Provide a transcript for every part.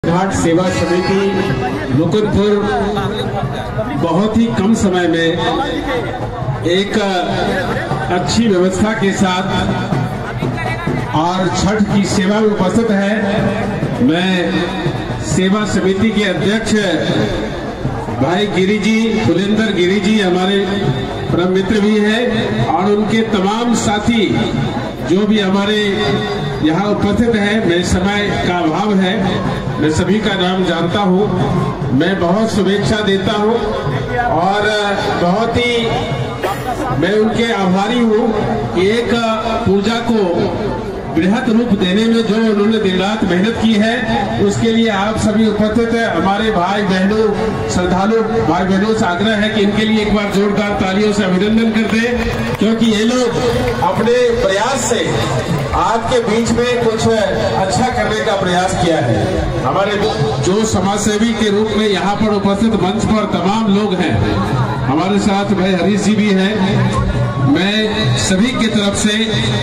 घाट सेवा समिति मुकुंदपुर बहुत ही कम समय में एक अच्छी व्यवस्था के साथ और छठ की सेवा में उपस्थित है। मैं सेवा समिति के अध्यक्ष भाई गिरी जी, फुलेंद्र गिरी जी हमारे परम मित्र भी हैं और उनके तमाम साथी जो भी हमारे यहाँ उपस्थित है। मैं समय का अभाव है, मैं सभी का नाम जानता हूँ, मैं बहुत शुभेच्छा देता हूँ और बहुत ही मैं उनके आभारी हूँ कि एक पूजा को बृहत रूप देने में जो उन्होंने दिन रात मेहनत की है, उसके लिए आप सभी उपस्थित है। हमारे भाई बहनों, श्रद्धालु भाई बहनों से आग्रह है कि इनके लिए एक बार जोरदार तालियों से अभिनंदन कर दें, क्योंकि ये लोग अपने प्रयास से आपके बीच में कुछ अच्छा करने का प्रयास किया है। हमारे जो समाज सेवी के रूप में यहाँ पर उपस्थित मंच पर तमाम लोग हैं, हमारे साथ भाई हरीश जी भी हैं। मैं सभी की तरफ से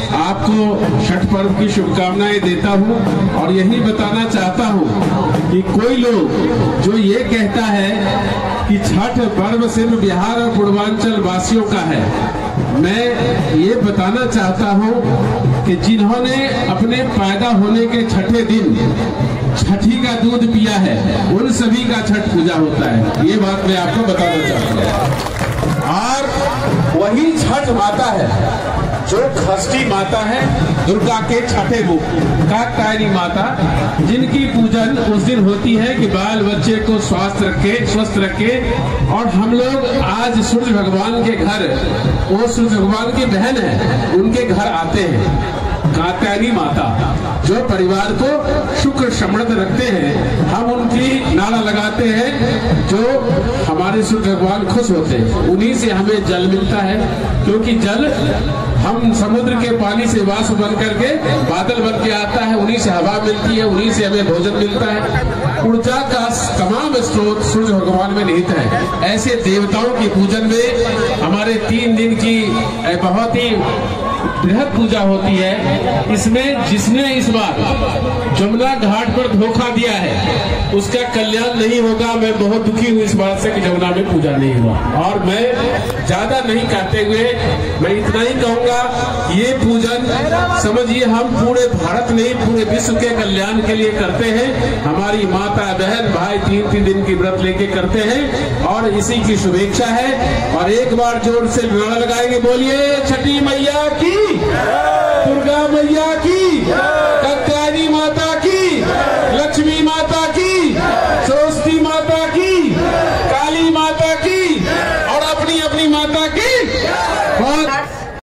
आपको छठ पर्व की शुभकामनाएं देता हूं और यही बताना चाहता हूं कि कोई लोग जो ये कहता है कि छठ पर्व सिर्फ बिहार और पूर्वांचल वासियों का है, मैं ये बताना चाहता हूं कि जिन्होंने अपने पैदा होने के छठे दिन छठी का दूध पिया है, उन सभी का छठ पूजा होता है। ये बात मैं आपको बताना चाहता हूँ। और वही छठ माता है जो षष्ठी माता है, दुर्गा के छठे रूप कात्यायनी माता, जिनकी पूजन उस दिन होती है कि बाल बच्चे को स्वस्थ रखे। और हम लोग आज सूर्य भगवान के घर, वो सूर्य भगवान की बहन है, उनके घर आते हैं। कात्यायनी माता जो परिवार को शुक्र समृद्ध रखते हैं, हम उनकी नारा लगाते हैं, जो हमारे सूर्य भगवान खुश होते हैं। उन्हीं से हमें जल मिलता है, क्योंकि जल हम समुद्र के पानी से वाष्प बन करके बादल बन के आता है, उन्हीं से हवा मिलती है, उन्हीं से हमें भोजन मिलता है। ऊर्जा का तमाम स्रोत सूर्य भगवान में निहित है। ऐसे देवताओं की पूजन में हमारे 3 दिन की बहुत ही बृहद पूजा होती है। इसमें जिसने इस बार जमुना घाट पर धोखा दिया है, उसका कल्याण नहीं होगा। मैं बहुत दुखी हूँ इस बात से कि जमुना में पूजा नहीं हुआ। और मैं ज्यादा नहीं कहते हुए मैं इतना ही कहूंगा, ये पूजन समझिए हम पूरे भारत नहीं, पूरे विश्व के कल्याण के लिए करते हैं। हमारी माता बहन भाई 3-3 दिन की व्रत लेके करते हैं और इसी की शुभेच्छा है। और एक बार जोर से नारा लगाएंगे, बोलिए छठी मैया की, दुर्गा मैया की, कात्यायनी माता की, लक्ष्मी माता की, सरस्वती माता की, काली माता की और अपनी अपनी माता की।